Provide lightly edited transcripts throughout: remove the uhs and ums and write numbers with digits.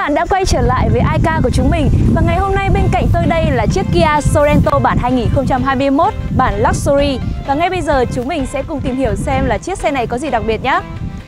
bạn đã quay trở lại với iCar của chúng mình. Và ngày hôm nay bên cạnh tôi đây là chiếc Kia Sorento bản 2021, bản Luxury. Và ngay bây giờ chúng mình sẽ cùng tìm hiểu xem là chiếc xe này có gì đặc biệt nhé.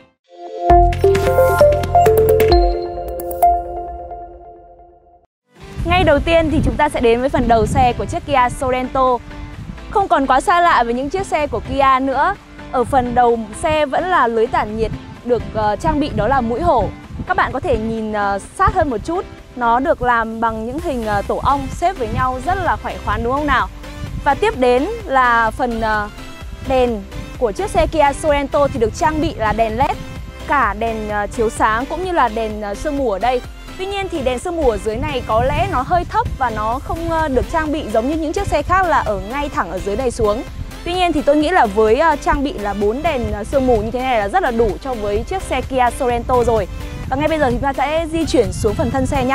Ngay đầu tiên thì chúng ta sẽ đến với phần đầu xe của chiếc Kia Sorento. Không còn quá xa lạ với những chiếc xe của Kia nữa. Ở phần đầu xe vẫn là lưới tản nhiệt được trang bị đó là mũi hổ. Các bạn có thể nhìn sát hơn một chút. Nó được làm bằng những hình tổ ong xếp với nhau rất là khỏe khoắn đúng không nào? Và tiếp đến là phần đèn của chiếc xe Kia Sorento thì được trang bị là đèn LED, cả đèn chiếu sáng cũng như là đèn sương mù ở đây. Tuy nhiên thì đèn sương mù ở dưới này có lẽ nó hơi thấp và nó không được trang bị giống như những chiếc xe khác là ở ngay thẳng ở dưới này xuống. Tuy nhiên thì tôi nghĩ là với trang bị là 4 đèn sương mù như thế này là rất là đủ cho với chiếc xe Kia Sorento rồi. Và ngay bây giờ chúng ta sẽ di chuyển xuống phần thân xe nhé.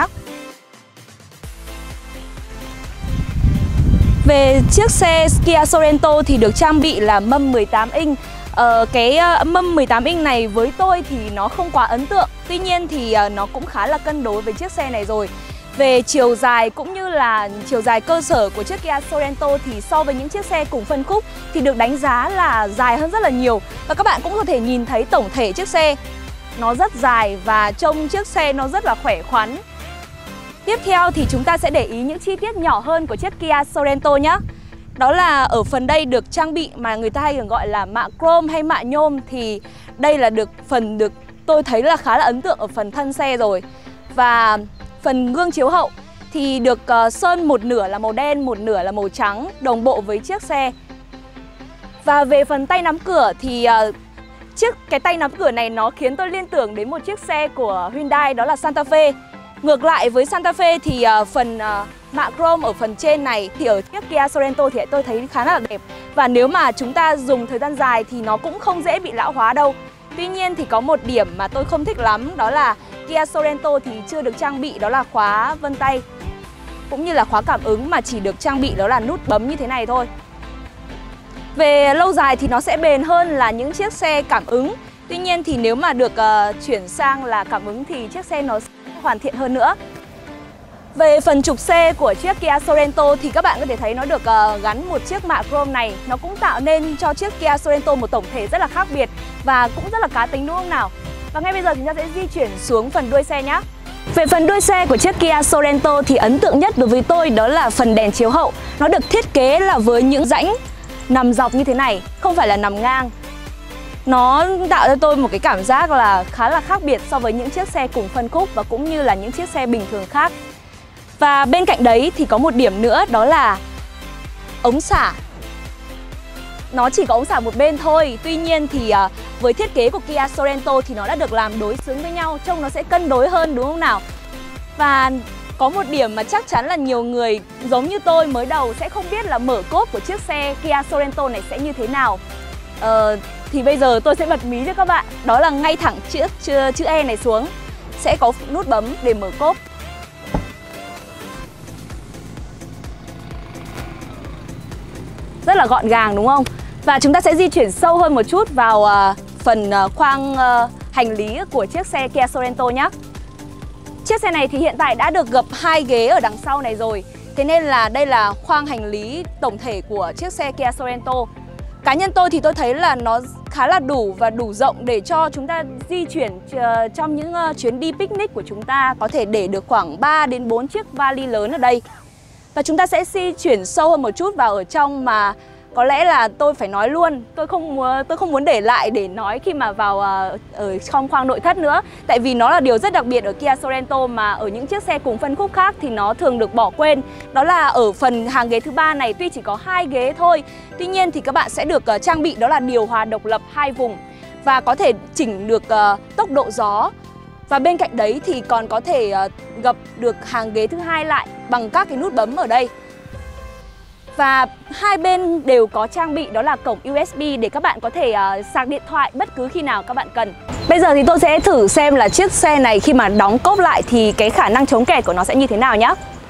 Về chiếc xe Kia Sorento thì được trang bị là mâm 18 inch. Cái mâm 18 inch này với tôi thì nó không quá ấn tượng. Tuy nhiên thì nó cũng khá là cân đối với chiếc xe này rồi. Về chiều dài cũng như là chiều dài cơ sở của chiếc Kia Sorento thì so với những chiếc xe cùng phân khúc thì được đánh giá là dài hơn rất là nhiều. Và các bạn cũng có thể nhìn thấy tổng thể chiếc xe nó rất dài và trông chiếc xe nó rất là khỏe khoắn. Tiếp theo thì chúng ta sẽ để ý những chi tiết nhỏ hơn của chiếc Kia Sorento nhé. Đó là ở phần đây được trang bị mà người ta hay thường gọi là mạ chrome hay mạ nhôm. Thì đây là phần tôi thấy là khá là ấn tượng ở phần thân xe rồi. Và phần gương chiếu hậu thì được sơn một nửa là màu đen, một nửa là màu trắng, đồng bộ với chiếc xe. Và về phần tay nắm cửa thì cái tay nắm cửa này nó khiến tôi liên tưởng đến một chiếc xe của Hyundai, đó là Santa Fe. Ngược lại với Santa Fe thì phần mạ chrome ở phần trên này thì ở chiếc Kia Sorento thì tôi thấy khá là đẹp. Và nếu mà chúng ta dùng thời gian dài thì nó cũng không dễ bị lão hóa đâu. Tuy nhiên thì có một điểm mà tôi không thích lắm, đó là Kia Sorento thì chưa được trang bị đó là khóa vân tay cũng như là khóa cảm ứng, mà chỉ được trang bị đó là nút bấm như thế này thôi. Về lâu dài thì nó sẽ bền hơn là những chiếc xe cảm ứng. Tuy nhiên thì nếu mà được chuyển sang là cảm ứng thì chiếc xe nó sẽ hoàn thiện hơn nữa. Về phần trục xe của chiếc Kia Sorento thì các bạn có thể thấy nó được gắn một chiếc mạ chrome này. Nó cũng tạo nên cho chiếc Kia Sorento một tổng thể rất là khác biệt và cũng rất là cá tính đúng không nào? Và ngay bây giờ chúng ta sẽ di chuyển xuống phần đuôi xe nhé. Về phần đuôi xe của chiếc Kia Sorento thì ấn tượng nhất đối với tôi đó là phần đèn chiếu hậu. Nó được thiết kế là với những rãnh nằm dọc như thế này, không phải là nằm ngang. Nó tạo cho tôi một cái cảm giác là khá là khác biệt so với những chiếc xe cùng phân khúc và cũng như là những chiếc xe bình thường khác. Và bên cạnh đấy thì có một điểm nữa, đó là ống xả. Nó chỉ có ống xả một bên thôi. Tuy nhiên thì với thiết kế của Kia Sorento thì nó đã được làm đối xứng với nhau, trông nó sẽ cân đối hơn đúng không nào? Và có một điểm mà chắc chắn là nhiều người giống như tôi mới đầu sẽ không biết là mở cốp của chiếc xe Kia Sorento này sẽ như thế nào. Thì bây giờ tôi sẽ bật mí cho các bạn. Đó là ngay thẳng chữ E này xuống sẽ có nút bấm để mở cốp. Rất là gọn gàng đúng không? Và chúng ta sẽ di chuyển sâu hơn một chút vào phần khoang hành lý của chiếc xe Kia Sorento nhé. Chiếc xe này thì hiện tại đã được gập 2 ghế ở đằng sau này rồi. Thế nên là đây là khoang hành lý tổng thể của chiếc xe Kia Sorento. Cá nhân tôi thì tôi thấy là nó khá là đủ và đủ rộng để cho chúng ta di chuyển trong những chuyến đi picnic của chúng ta. Có thể để được khoảng 3 đến 4 chiếc vali lớn ở đây. Và chúng ta sẽ di chuyển sâu hơn một chút vào ở trong mà có lẽ là tôi phải nói luôn. Tôi không muốn để lại để nói khi mà vào ở trong khoang nội thất nữa. Tại vì nó là điều rất đặc biệt ở Kia Sorento mà ở những chiếc xe cùng phân khúc khác thì nó thường được bỏ quên. Đó là ở phần hàng ghế thứ ba này tuy chỉ có 2 ghế thôi. Tuy nhiên thì các bạn sẽ được trang bị đó là điều hòa độc lập 2 vùng. Và có thể chỉnh được tốc độ gió. Và bên cạnh đấy thì còn có thể gập được hàng ghế thứ hai lại bằng các cái nút bấm ở đây. Và hai bên đều có trang bị đó là cổng USB để các bạn có thể sạc điện thoại bất cứ khi nào các bạn cần. Bây giờ thì tôi sẽ thử xem là chiếc xe này khi mà đóng cốp lại thì cái khả năng chống kẹt của nó sẽ như thế nào nhé.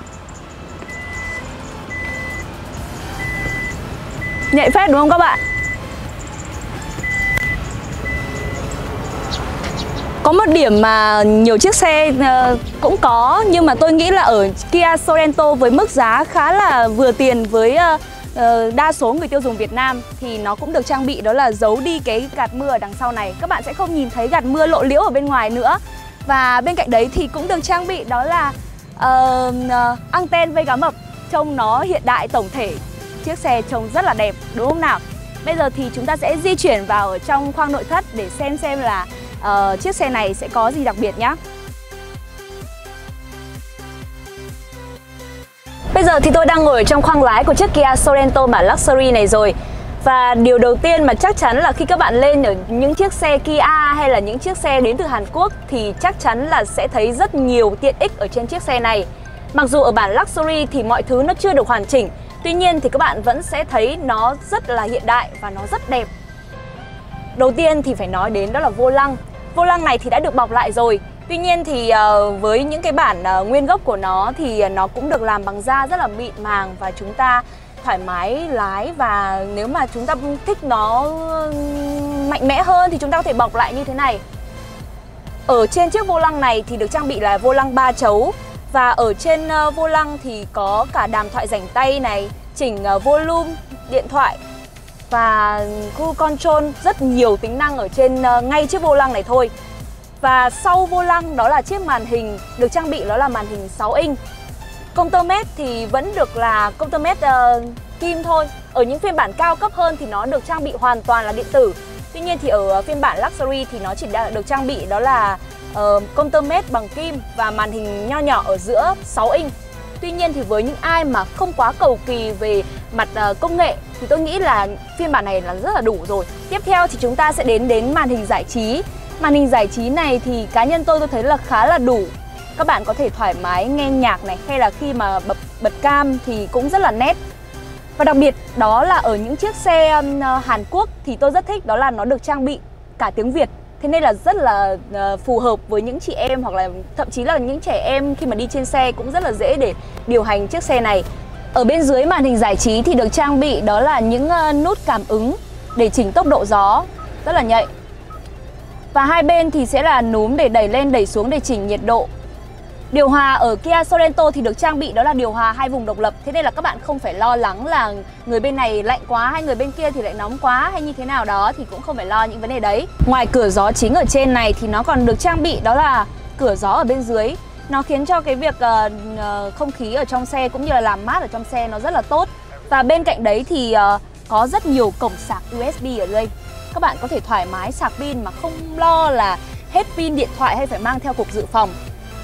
Nhạy phết đúng không các bạn? Có một điểm mà nhiều chiếc xe cũng có, nhưng mà tôi nghĩ là ở Kia Sorento với mức giá khá là vừa tiền với đa số người tiêu dùng Việt Nam thì nó cũng được trang bị đó là giấu đi cái gạt mưa ở đằng sau này. Các bạn sẽ không nhìn thấy gạt mưa lộ liễu ở bên ngoài nữa. Và bên cạnh đấy thì cũng được trang bị đó là anten vây cá mập. Trông nó hiện đại, tổng thể chiếc xe trông rất là đẹp, đúng không nào? Bây giờ thì chúng ta sẽ di chuyển vào ở trong khoang nội thất để xem là chiếc xe này sẽ có gì đặc biệt nhá. Bây giờ thì tôi đang ngồi ở trong khoang lái của chiếc Kia Sorento bản Luxury này rồi. Và điều đầu tiên mà chắc chắn là khi các bạn lên ở những chiếc xe Kia hay là những chiếc xe đến từ Hàn Quốc thì chắc chắn là sẽ thấy rất nhiều tiện ích ở trên chiếc xe này. Mặc dù ở bản Luxury thì mọi thứ nó chưa được hoàn chỉnh, tuy nhiên thì các bạn vẫn sẽ thấy nó rất là hiện đại và nó rất đẹp. Đầu tiên thì phải nói đến đó là vô lăng. Vô lăng này thì đã được bọc lại rồi. Tuy nhiên thì với những cái bản nguyên gốc của nó thì nó cũng được làm bằng da rất là mịn màng và chúng ta thoải mái lái. Và nếu mà chúng ta thích nó mạnh mẽ hơn thì chúng ta có thể bọc lại như thế này. Ở trên chiếc vô lăng này thì được trang bị là vô lăng 3 chấu. Và ở trên vô lăng thì có cả đàm thoại rảnh tay này, chỉnh volume điện thoại và cruise control, rất nhiều tính năng ở trên ngay chiếc vô lăng này thôi. Và sau vô lăng đó là chiếc màn hình được trang bị, đó là màn hình 6 inch. Công tơ mét thì vẫn được là công tơ mét kim thôi. Ở những phiên bản cao cấp hơn thì nó được trang bị hoàn toàn là điện tử. Tuy nhiên thì ở phiên bản Luxury thì nó chỉ được trang bị đó là công tơ mét bằng kim và màn hình nho nhỏ ở giữa 6 inch. Tuy nhiên thì với những ai mà không quá cầu kỳ về mặt công nghệ thì tôi nghĩ là phiên bản này là rất là đủ rồi. Tiếp theo thì chúng ta sẽ đến màn hình giải trí. Màn hình giải trí này thì cá nhân tôi thấy là khá là đủ. Các bạn có thể thoải mái nghe nhạc này, hay là khi mà bật cam thì cũng rất là nét. Và đặc biệt đó là ở những chiếc xe Hàn Quốc thì tôi rất thích đó là nó được trang bị cả tiếng Việt. Thế nên là rất là phù hợp với những chị em hoặc là thậm chí là những trẻ em khi mà đi trên xe cũng rất là dễ để điều hành chiếc xe này. Ở bên dưới màn hình giải trí thì được trang bị đó là những nút cảm ứng để chỉnh tốc độ gió rất là nhạy. Và hai bên thì sẽ là núm để đẩy lên đẩy xuống để chỉnh nhiệt độ. Điều hòa ở Kia Sorento thì được trang bị đó là điều hòa 2 vùng độc lập. Thế nên là các bạn không phải lo lắng là người bên này lạnh quá hay người bên kia thì lại nóng quá hay như thế nào đó, thì cũng không phải lo những vấn đề đấy. Ngoài cửa gió chính ở trên này thì nó còn được trang bị đó là cửa gió ở bên dưới. Nó khiến cho cái việc không khí ở trong xe cũng như là làm mát ở trong xe nó rất là tốt. Và bên cạnh đấy thì có rất nhiều cổng sạc USB ở đây. Các bạn có thể thoải mái sạc pin mà không lo là hết pin điện thoại hay phải mang theo cục dự phòng.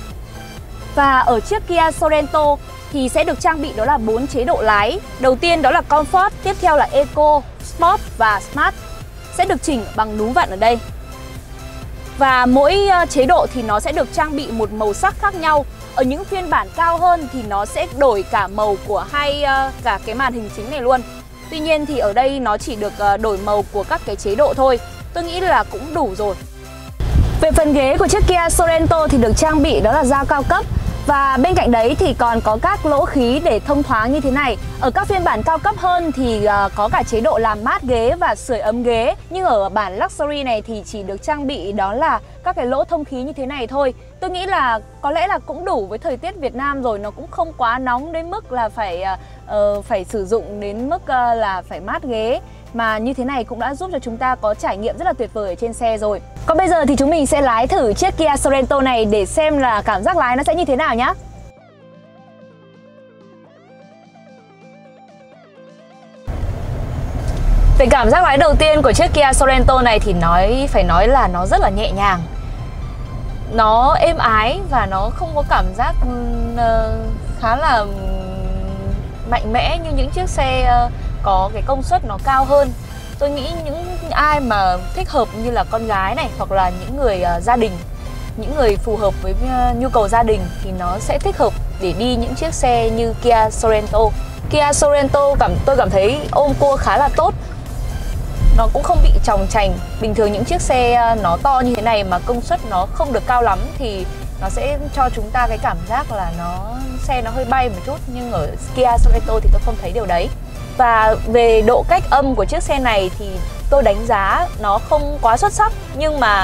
Và ở chiếc Kia Sorento thì sẽ được trang bị đó là 4 chế độ lái. Đầu tiên đó là Comfort, tiếp theo là Eco, Sport và Smart. Sẽ được chỉnh bằng núm vặn ở đây. Và mỗi chế độ thì nó sẽ được trang bị một màu sắc khác nhau. Ở những phiên bản cao hơn thì nó sẽ đổi cả màu của cả cái màn hình chính này luôn. Tuy nhiên thì ở đây nó chỉ được đổi màu của các cái chế độ thôi. Tôi nghĩ là cũng đủ rồi. Về phần ghế của chiếc Kia Sorento thì được trang bị đó là da cao cấp. Và bên cạnh đấy thì còn có các lỗ khí để thông thoáng như thế này. Ở các phiên bản cao cấp hơn thì có cả chế độ làm mát ghế và sưởi ấm ghế. Nhưng ở bản Luxury này thì chỉ được trang bị đó là các cái lỗ thông khí như thế này thôi. Tôi nghĩ là có lẽ là cũng đủ với thời tiết Việt Nam rồi. Nó cũng không quá nóng đến mức là phải sử dụng đến mức là phải mát ghế. Mà như thế này cũng đã giúp cho chúng ta có trải nghiệm rất là tuyệt vời ở trên xe rồi. Còn bây giờ thì chúng mình sẽ lái thử chiếc Kia Sorento này để xem là cảm giác lái nó sẽ như thế nào nhá. Về cảm giác lái đầu tiên của chiếc Kia Sorento này thì phải nói là nó rất là nhẹ nhàng. Nó êm ái và nó không có cảm giác khá là mạnh mẽ như những chiếc xe có cái công suất nó cao hơn. Tôi nghĩ những ai mà thích hợp như là con gái này, hoặc là những người gia đình, những người phù hợp với nhu cầu gia đình thì nó sẽ thích hợp để đi những chiếc xe như Kia Sorento. Kia Sorento tôi cảm thấy ôm cua khá là tốt. Nó cũng không bị chòng chành. Bình thường những chiếc xe nó to như thế này mà công suất nó không được cao lắm thì nó sẽ cho chúng ta cái cảm giác là xe nó hơi bay một chút. Nhưng ở Kia Sorento thì tôi không thấy điều đấy. Và về độ cách âm của chiếc xe này thì tôi đánh giá nó không quá xuất sắc, nhưng mà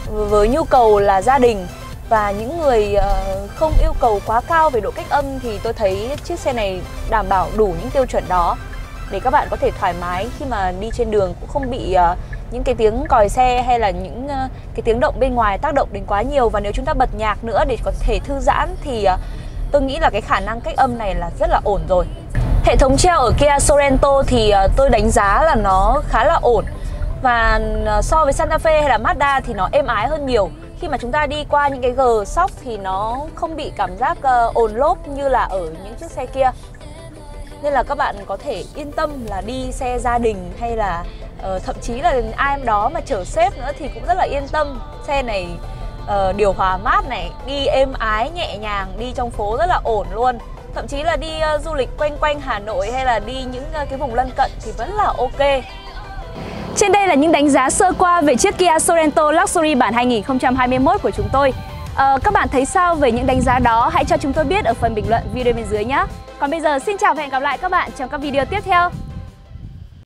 với nhu cầu là gia đình và những người không yêu cầu quá cao về độ cách âm thì tôi thấy chiếc xe này đảm bảo đủ những tiêu chuẩn đó để các bạn có thể thoải mái khi mà đi trên đường, cũng không bị những cái tiếng còi xe hay là những cái tiếng động bên ngoài tác động đến quá nhiều. Và nếu chúng ta bật nhạc nữa để có thể thư giãn thì tôi nghĩ là cái khả năng cách âm này là rất là ổn rồi. Hệ thống treo ở Kia Sorento thì tôi đánh giá là nó khá là ổn. Và so với Santa Fe hay là Mazda thì nó êm ái hơn nhiều. Khi mà chúng ta đi qua những cái G-Shock thì nó không bị cảm giác ồn lốp như là ở những chiếc xe kia. Nên là các bạn có thể yên tâm là đi xe gia đình hay là thậm chí là ai đó mà chở sếp nữa thì cũng rất là yên tâm. Xe này điều hòa mát này, đi êm ái nhẹ nhàng, đi trong phố rất là ổn luôn. Thậm chí là đi du lịch quanh quanh Hà Nội hay là đi những cái vùng lân cận thì vẫn là ok. Trên đây là những đánh giá sơ qua về chiếc Kia Sorento Luxury bản 2021 của chúng tôi. Các bạn thấy sao về những đánh giá đó? Hãy cho chúng tôi biết ở phần bình luận video bên dưới nhé. Còn bây giờ xin chào và hẹn gặp lại các bạn trong các video tiếp theo.